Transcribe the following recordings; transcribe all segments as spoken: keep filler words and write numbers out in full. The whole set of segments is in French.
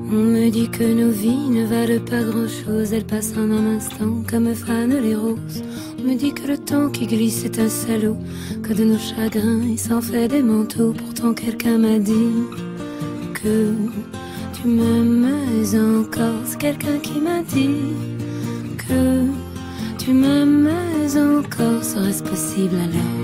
On me dit que nos vies ne valent pas grand-chose, elles passent en un instant comme fanent les roses. On me dit que le temps qui glisse est un salaud, que de nos chagrins il s'en fait des manteaux. Pourtant quelqu'un m'a dit que tu m'aimes encore. C'est quelqu'un qui m'a dit que tu m'aimes encore. Serait-ce possible alors?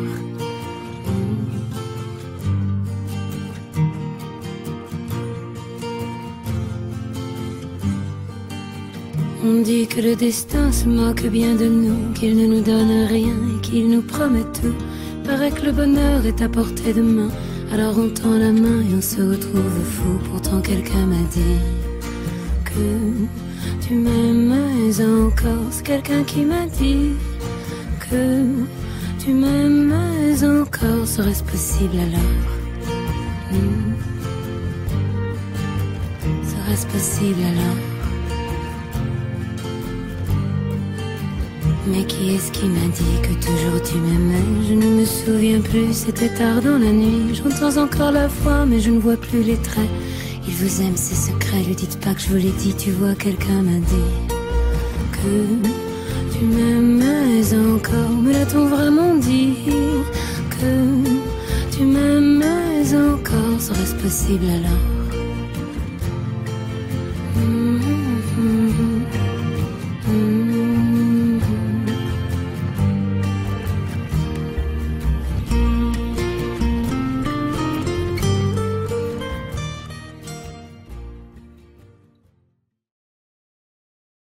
On dit que le destin se moque bien de nous, qu'il ne nous donne rien et qu'il nous promet tout. Paraît que le bonheur est à portée de main, alors on tend la main et on se retrouve fou. Pourtant quelqu'un m'a dit que tu m'aimes encore. C'est quelqu'un qui m'a dit que tu m'aimes encore. Serait-ce possible alors? hmm. Serait-ce possible alors? Mais qui est-ce qui m'a dit que toujours tu m'aimais? Je ne me souviens plus, c'était tard dans la nuit. J'entends encore la voix, mais je ne vois plus les traits. Il vous aime, c'est secret, lui dites pas que je vous l'ai dit. Tu vois, quelqu'un m'a dit que tu m'aimais encore. Me l'a-t-on vraiment dit que tu m'aimais encore? Serait-ce possible alors?